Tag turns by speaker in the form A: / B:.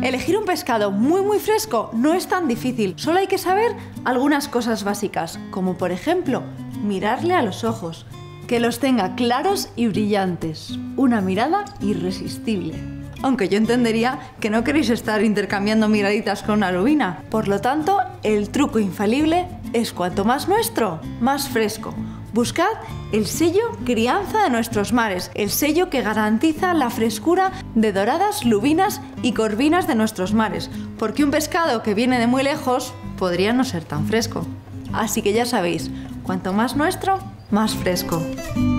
A: Elegir un pescado muy fresco no es tan difícil, solo hay que saber algunas cosas básicas, como por ejemplo, mirarle a los ojos, que los tenga claros y brillantes, una mirada irresistible. Aunque yo entendería que no queréis estar intercambiando miraditas con una lubina. Por lo tanto, el truco infalible es cuanto más nuestro, más fresco. Buscad el sello crianza de nuestros mares, el sello que garantiza la frescura de doradas, lubinas y corvinas de nuestros mares, porque un pescado que viene de muy lejos podría no ser tan fresco. Así que ya sabéis, cuanto más nuestro, más fresco.